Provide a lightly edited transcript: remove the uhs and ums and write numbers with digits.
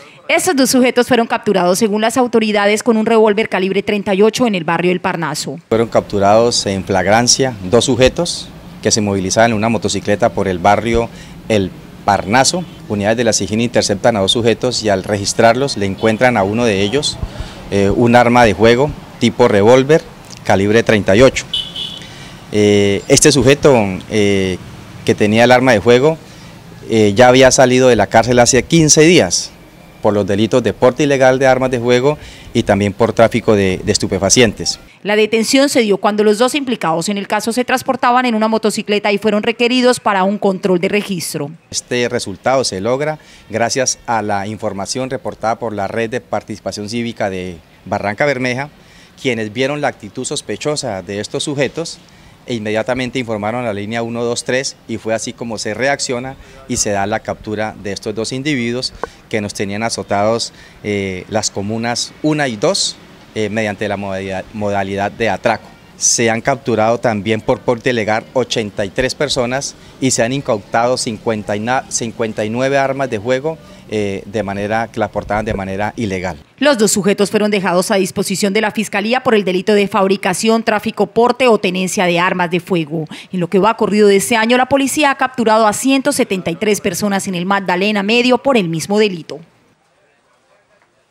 Estos dos sujetos fueron capturados, según las autoridades, con un revólver calibre 38 en el barrio El Parnaso. Fueron capturados en flagrancia dos sujetos que se movilizaban en una motocicleta por el barrio El Parnaso. Unidades de la SIJIN interceptan a dos sujetos y al registrarlos le encuentran a uno de ellos un arma de fuego tipo revólver calibre 38. Este sujeto que tenía el arma de fuego ya había salido de la cárcel hace 15 días por los delitos de porte ilegal de armas de fuego y también por tráfico de estupefacientes. La detención se dio cuando los dos implicados en el caso se transportaban en una motocicleta y fueron requeridos para un control de registro. Este resultado se logra gracias a la información reportada por la Red de Participación Cívica de Barranca Bermeja, quienes vieron la actitud sospechosa de estos sujetos e inmediatamente informaron a la línea 123 y fue así como se reacciona y se da la captura de estos dos individuos que nos tenían azotados las comunas 1 y 2 mediante la modalidad de atraco. Se han capturado también por porte ilegal 83 personas y se han incautado 59 armas de fuego que las portaban de manera ilegal. Los dos sujetos fueron dejados a disposición de la Fiscalía por el delito de fabricación, tráfico, porte o tenencia de armas de fuego. En lo que va corrido de este año, la policía ha capturado a 173 personas en el Magdalena Medio por el mismo delito.